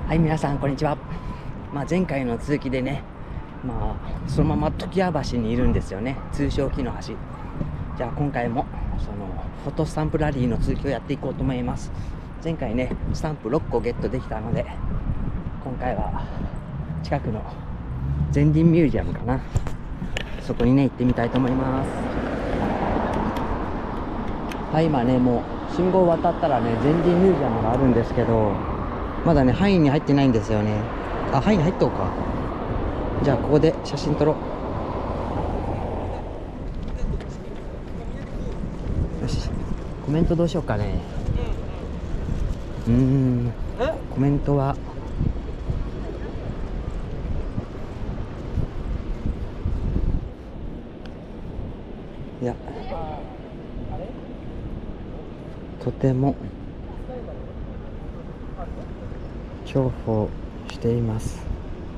はい、皆さんこんにちは。前回の続きでね、そのまま常盤橋にいるんですよね。通称木の橋。じゃあ今回もそのフォトスタンプラリーの続きをやっていこうと思います。前回ね、スタンプ6個ゲットできたので、今回は近くのゼンリンミュージアムかな、そこにね行ってみたいと思います。はい、今ね、もう信号を渡ったらね、ゼンリンミュージアムがあるんですけど、まだね範囲に入ってないんですよね。範囲に入っとうか。じゃあここで写真撮ろう。よし、コメントどうしようかね。コメントはいや、とても重宝しています。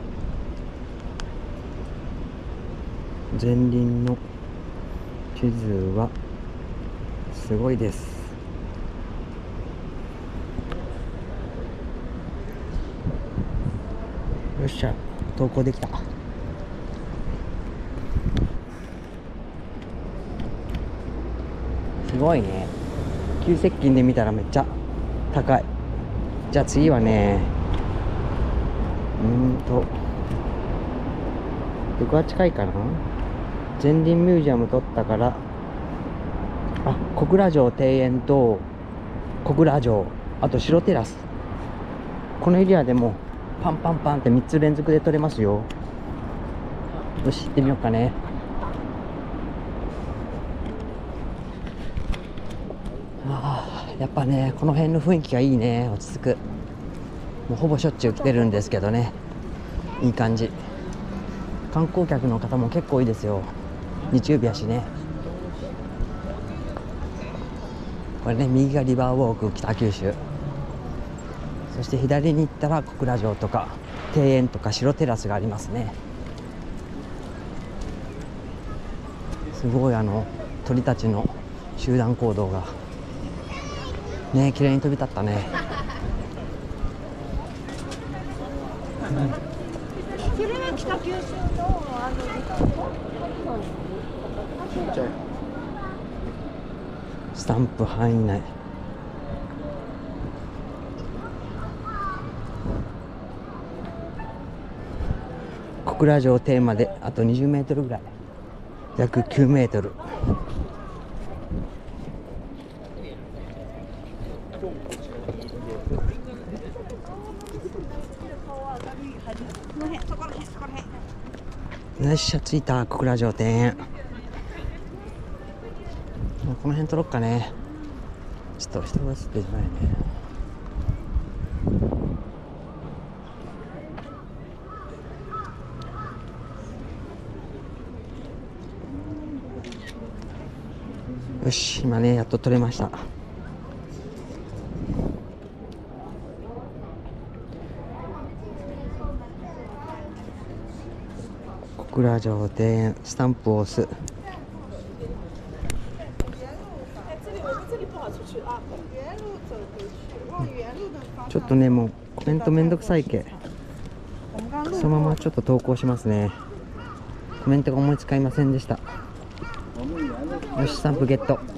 前輪の地図はすごいです。よっしゃ、投稿できた。すごいね。急接近で見たらめっちゃ高い。じゃあ次はね、どこが近いかな。ゼンリンミュージアム撮ったから、小倉城庭園と小倉城、あと白テラス、このエリアでもパンパンパンって3つ連続で撮れますよ。よし、行ってみようかね。やっぱね、この辺の雰囲気がいいね。落ち着く。もうほぼしょっちゅう来てるんですけどね、いい感じ。観光客の方も結構多いですよ。日曜日やしね。これね、右がリバーウォーク北九州、そして左に行ったら小倉城とか庭園とか白テラスがありますね。すごい鳥たちの集団行動がね、綺麗に飛び立ったね。 それは北九州のスタンプ範囲内。小倉城庭まであと20メートルぐらい、約9メートル。よっしゃ、着いた。小倉城庭園。この辺撮ろっかね。ちょっと人が映ってじゃないね。よし、今ね、やっと撮れました。小倉城庭園、スタンプを押す。ちょっとね、もうコメントめんどくさいけ、そのままちょっと投稿しますね。コメントが思いつかいませんでした。よし、スタンプゲット。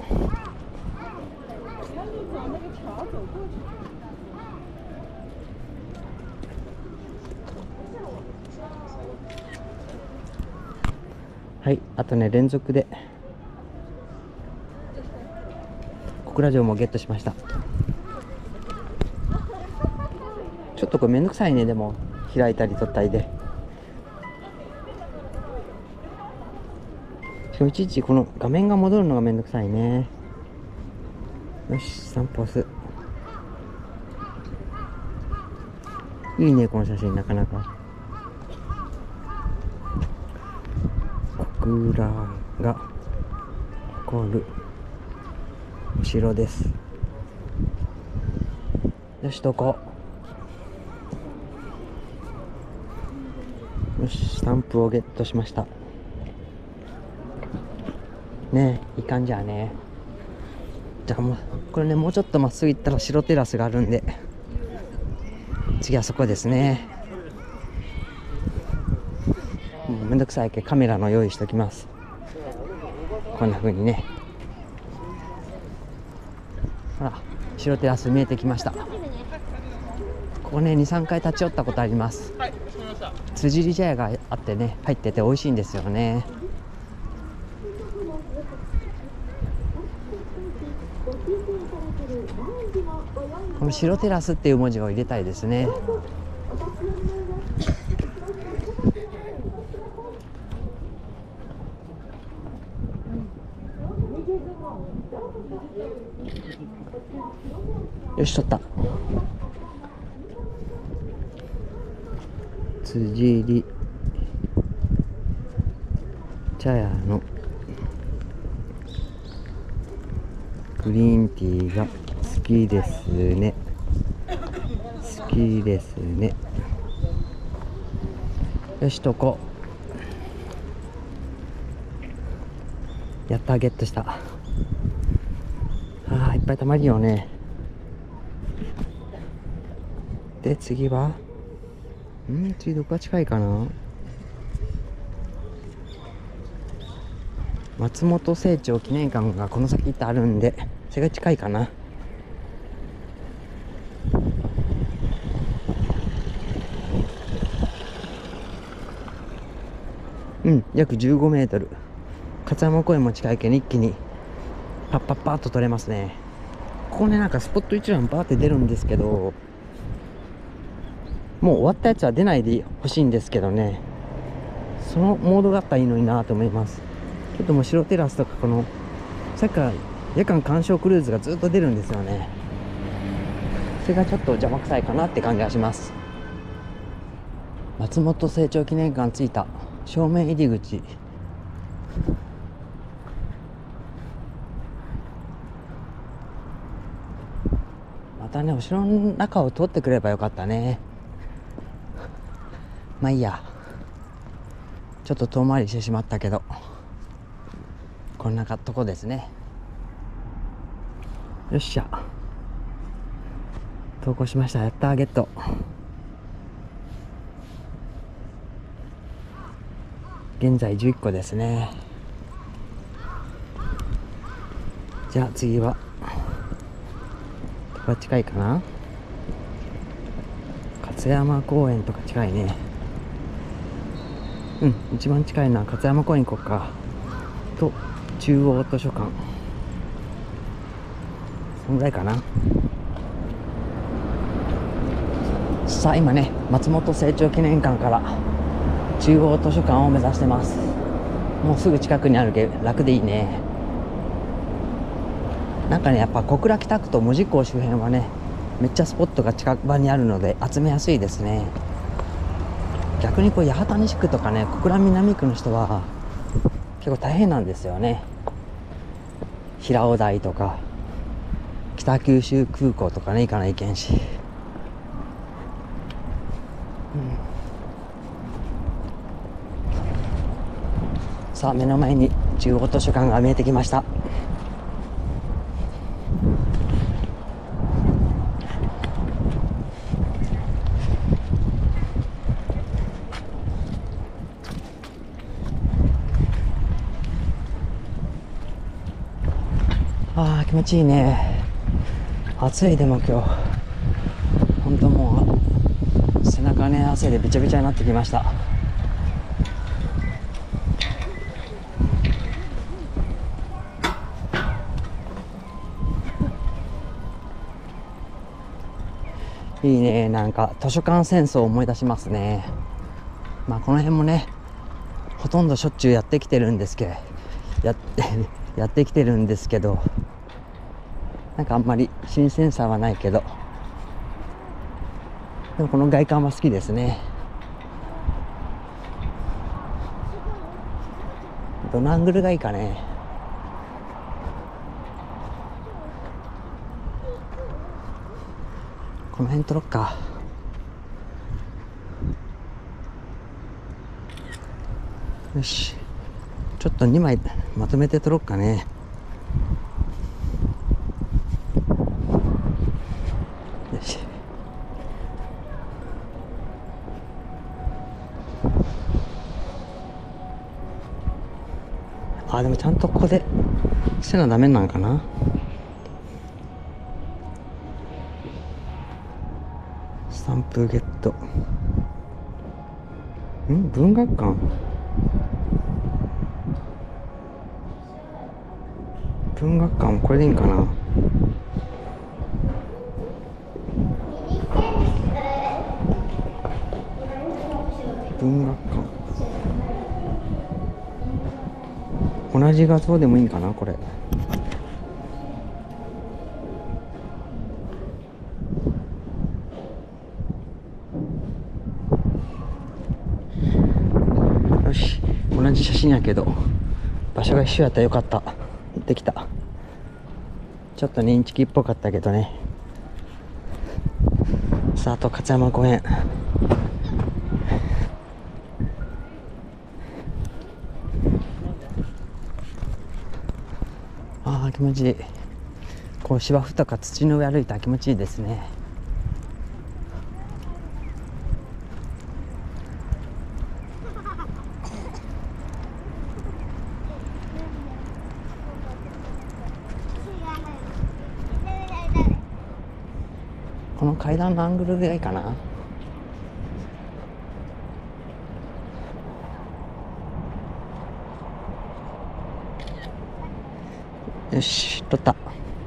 はい、あとね、連続で小倉城もゲットしました。ちょっとこれめんどくさいね。でも開いたり取ったりで、しかもいちいちこの画面が戻るのがめんどくさいね。よし、スタンプ押す。いいね、この写真。なかなか小倉が誇るお城です。よし、どこ。よし、スタンプをゲットしましたね。いい感じやね。じゃあもうこれね、もうちょっとまっすぐ行ったら白テラスがあるんで、 次はそこですね。もうめんどくさいけどカメラの用意しておきます。こんな風にね。ほら、白テラス見えてきました。ここね、2、3回立ち寄ったことあります。辻利茶屋があってね、入ってて美味しいんですよね。この白テラスっていう文字を入れたいですね。よし、取った。辻利茶屋のグリーンティーが好きですね。好きですね。よし、とこやった、ゲットした。いっぱいたまるよね。で、次は次どこが近いかな。松本清張記念館がこの先ってあるんで、それが近いかな。約15メートル。勝山公園も近いけど一気にパッパッパーっと取れますね。ここね、なんかスポット一覧バーって出るんですけど、もう終わったやつは出ないでほしいんですけどね、そのモードがあったらいいのになと思います。ちょっともう白テラスとか、このさっきから夜間鑑賞クルーズがずっと出るんですよね。それがちょっと邪魔くさいかなって感じがします。松本清張記念館着いた。正面入り口。またね、お城の中を通ってくればよかったね。まあいいや、ちょっと遠回りしてしまったけど、こんなとこですね。よっしゃ、投稿しました。やったー、ゲット。現在11個ですね。じゃあ次はここは近いかな。勝山公園とか近いね。一番近いのは勝山公園行こうか。と中央図書館、そんぐらいかな。さあ今ね、松本清張記念館から中央図書館を目指してます。もうすぐ近くにあるけど楽でいいね。なんかね、やっぱ小倉北区と門司港周辺はね、めっちゃスポットが近場にあるので集めやすいですね。逆にこう八幡西区とかね、小倉南区の人は結構大変なんですよね。平尾台とか北九州空港とかね、行かないけんし、さあ目の前に中央図書館が見えてきました。気持ちいいね。暑い。でも今日本当もう背中ね、汗でびちゃびちゃになってきました。いいね。なんか図書館戦争を思い出しますね。まあこの辺もね、ほとんどしょっちゅうやってきてるんですけど、なんかあんまり新鮮さはないけど、でもこの外観は好きですね。どのアングルがいいかね。この辺撮ろっか。よし、ちょっと2枚まとめて撮ろっかね。よし、 こでせなダメなんかな。スタンプゲット。文学館。文学館もこれでいいんかな。文学館。同じ画像でもいいんかなこれ。よし、同じ写真やけど場所が一緒やったらよかった。行ってきた。ちょっとねインチキっぽかったけどね。さあ、あと勝山公園。ああ、気持ちいい。こう芝生とか土の上歩いたら気持ちいいですね。この階段のアングルがいいかな。よし、撮った。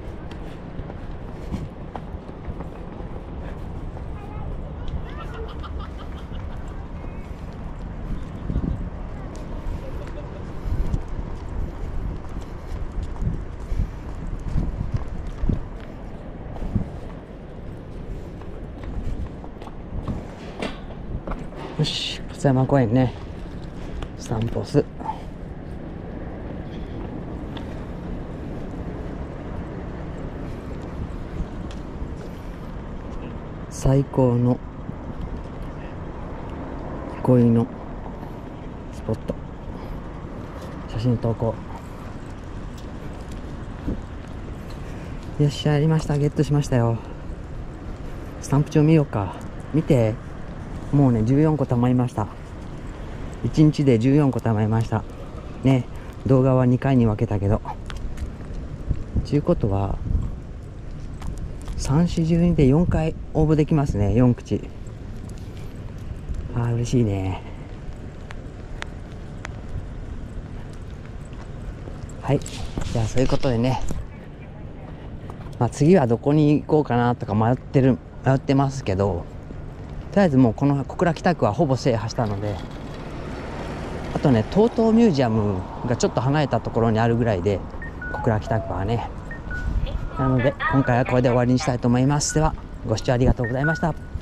よし、勝山公園ね、散歩す。最高の憩いのスポット。写真投稿。よっしゃ、やりました。ゲットしましたよ。スタンプ帳見ようか。見て、もうね14個貯まりました。1日で14個貯まりましたね。動画は2回に分けたけど、ちゅうことは3、4、12で4回応募できますね。4口。あー、嬉しいね。はい、じゃあそういうことでね、次はどこに行こうかなとか迷ってますけど、とりあえずもうこの小倉北区はほぼ制覇したので、あとね TOTO ミュージアムがちょっと離れたところにあるぐらいで、小倉北区はね。なので今回はこれで終わりにしたいと思います。ではご視聴ありがとうございました。